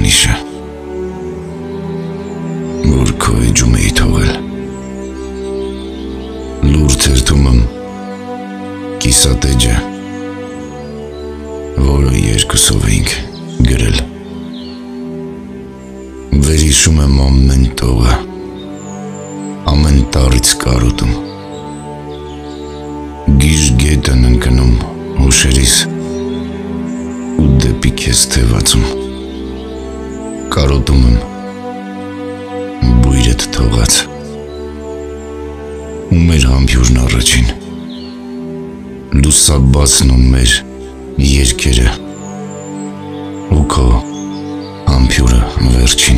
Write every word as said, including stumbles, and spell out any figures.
հրկանիշը, որ քո էջում էի թողել։ Լուր թերթում եմ կիսատեջը, որը երկուսով էինք գրել։ Վերհիշում եմ ամեն տողը, ամեն տառից կարոտում, գիժ գետ են ընկնում հուշերիս ու դեպի քեզ թևածում։ Կարոտում եմ բույրդ թողած ու մեր համբյուրն առաջին, լուսաբացն ու մեր երկերը ու քո համբյուրը վերջին։